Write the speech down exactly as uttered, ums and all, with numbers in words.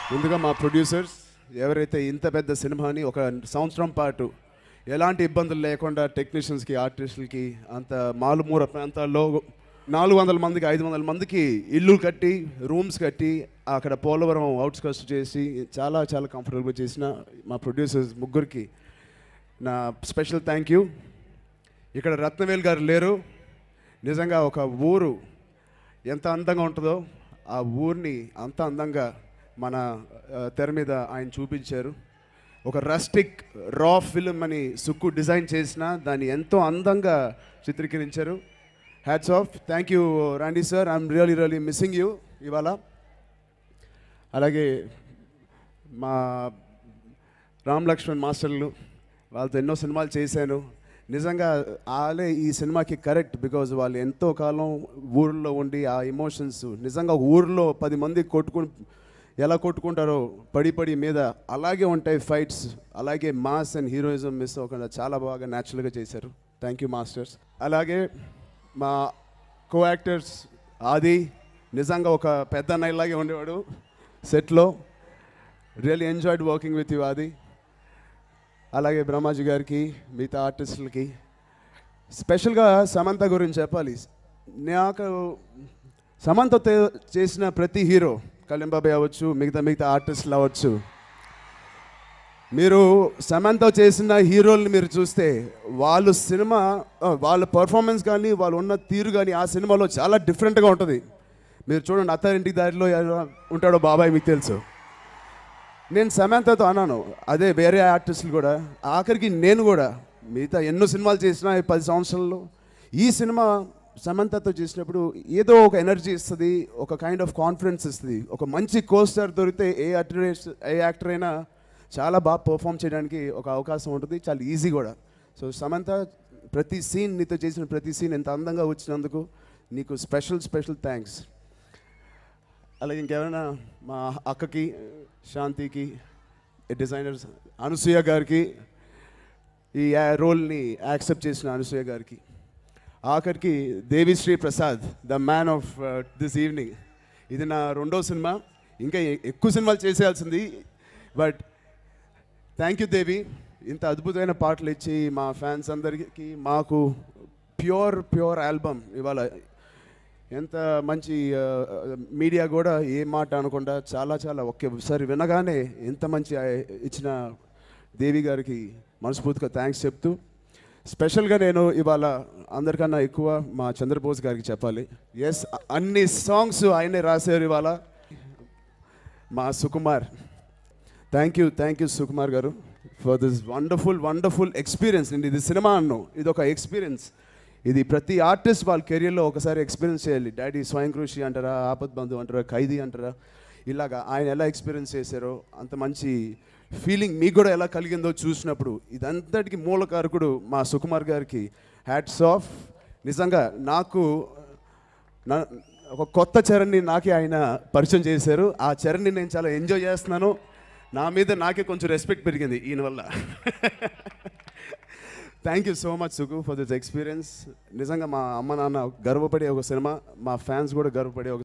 ముందుగా మా ప్రొడ్యూసర్స్ ఎవరైతే ఇంత పెద్ద సినిమాని ఒక సంవత్సరం పాటు ఎలాంటి ఇబ్బందులు లేకుండా టెక్నీషియన్స్కి ఆర్టిస్టులకి అంత మారుమూల ప్రాంతాల్లో నాలుగు వందల మందికి ఐదు వందల మందికి ఇల్లు కట్టి రూమ్స్ కట్టి అక్కడ పోలవరం అవుట్స్కట్స్ చేసి చాలా చాలా కంఫర్టబుల్గా చేసిన మా ప్రొడ్యూసర్స్ ముగ్గురికి నా స్పెషల్ థ్యాంక్ యూ. ఇక్కడ రత్నవేల్ గారు లేరు. నిజంగా ఒక ఊరు ఎంత అందంగా ఉంటుందో ఆ ఊరిని అంత అందంగా మన తెర మీద ఆయన చూపించారు. ఒక రస్టిక్ రా ఫిల్మ్ అని సుక్కు డిజైన్ చేసిన దాన్ని ఎంతో అందంగా చిత్రీకరించారు. Hats off. Thank you Randy sir. I'm really really missing you ఇవాళ. అలాగే మా రామ్ లక్ష్మణ్ మాస్టర్లు, వాళ్ళతో ఎన్నో సినిమాలు చేశాను. నిజంగా వాళ్ళే ఈ సినిమాకి కరెక్ట్. బికాజ్ వాళ్ళు ఎంతో కాలం ఊరిలో ఉండి ఆ ఎమోషన్స్ నిజంగా ఊరిలో పది మంది కొట్టుకుని ఎలా కొట్టుకుంటారో పడి పడి మీద అలాగే ఉంటాయి ఫైట్స్. అలాగే మాస్ అండ్ హీరోయిజం మిస్ అవ్వకుండా చాలా బాగా న్యాచురల్గా చేశారు. Thank you masters. అలాగే మా కో యాక్టర్స్ ఆది నిజంగా ఒక పెద్ద అన్నయ్యలాగే ఉండేవాడు సెట్లో. Really enjoyed working with you Aadi. అలాగే బ్రహ్మాజీ గారికి, మిగతా ఆర్టిస్టులకి, స్పెషల్గా సమంత గురించి చెప్పాలి. నాకు సమంతతో చేసిన ప్రతి హీరో, కళ్యాణ్ బాబాయ్ అవ్వచ్చు, మిగతా మిగతా ఆర్టిస్టులు అవ్వచ్చు, మీరు సమంత చేసిన హీరోల్ని మీరు చూస్తే వాళ్ళు సినిమా వాళ్ళ పర్ఫార్మెన్స్ కానీ వాళ్ళు ఉన్న తీరు కానీ ఆ సినిమాలో చాలా డిఫరెంట్గా ఉంటుంది. మీరు చూడండి, అత్తారింటి దారిలో ఉంటాడో బాబాయ్ మీకు తెలుసు. నేను సమంతతో అన్నాను, అదే వేరే ఆర్టిస్టులు కూడా, ఆఖరికి నేను కూడా మిగతా ఎన్నో సినిమాలు చేసిన ఈ పది సంవత్సరాల్లో ఈ సినిమా సమంతతో చేసినప్పుడు ఏదో ఒక ఎనర్జీ ఇస్తుంది, ఒక కైండ్ ఆఫ్ కాన్ఫిడెన్స్ ఇస్తుంది. ఒక మంచి కోస్టార్ దొరికితే ఏ యాక్టర్ ఏ యాక్టర్ అయినా చాలా బాగా పర్ఫామ్ చేయడానికి ఒక అవకాశం ఉంటుంది, చాలా ఈజీ కూడా. సో సమంత, ప్రతి సీన్ నీతో చేసిన ప్రతి సీన్ ఎంత అందంగా వచ్చినందుకు నీకు స్పెషల్ స్పెషల్ థ్యాంక్స్. అలాగే ఇంకెవరైనా మా అక్కకి, శాంతికి, డిజైనర్స్ అనసూయ గారికి, ఈ రోల్ని యాక్సెప్ట్ చేసిన అనసూయ గారికి, ఆఖరికి Devisri Prasad, the man of this evening. ఇది నా రెండో సినిమా, ఇంకా ఎక్కువ సినిమాలు చేసేయాల్సింది. బట్ థ్యాంక్ యూ దేవి, ఇంత అద్భుతమైన పాటలు ఇచ్చి మా ఫ్యాన్స్ అందరికీ మాకు ప్యూర్ ప్యూర్ ఆల్బమ్ ఇవాళ. ఎంత మంచి మీడియా కూడా ఏ మాట అనకుండా చాలా చాలా ఒక్కసారి వినగానే ఎంత మంచి ఇచ్చిన దేవి గారికి మనస్ఫూర్తిగా థ్యాంక్స్ చెప్తూ, స్పెషల్గా నేను ఇవాళ అందరికన్నా ఎక్కువ మా చంద్రబోస్ గారికి చెప్పాలి. ఎస్, అన్ని సాంగ్స్ ఆయనే రాశారు ఇవాళ. మా Sukumar, thank you thank you Sukumar గారు for this wonderful wonderful experience. నేను ఇది సినిమా అన్నాను, ఇది ఒక ఎక్స్పీరియన్స్. ఇది ప్రతి ఆర్టిస్ట్ వాళ్ళ కెరియర్లో ఒకసారి ఎక్స్పీరియన్స్ చేయాలి. డాడీ స్వయం కృషి అంటారా, ఆపద్ బంధు అంటారా, ఖైదీ అంటారా, ఇలాగా ఆయన ఎలా ఎక్స్పీరియన్స్ చేశారో అంత మంచి ఫీలింగ్ మీకు కూడా ఎలా కలిగిందో చూసినప్పుడు ఇదంతటికి మూలకారకుడు మా సుకుమార్ గారికి హ్యాట్స్ ఆఫ్. నిజంగా నాకు నా ఒక కొత్త చరణ్ని నాకే ఆయన పరిచయం చేశారు. ఆ చరణ్ని నేను చాలా ఎంజాయ్ చేస్తున్నాను. నా మీద నాకే కొంచెం రెస్పెక్ట్ పెరిగింది ఈయన వల్ల. Thank you so much Suku for this experience. నిజంగా మా అమ్మ నాన్న గర్వపడే ఒక సినిమా, మా ఫ్యాన్స్ కూడా గర్వపడే ఒక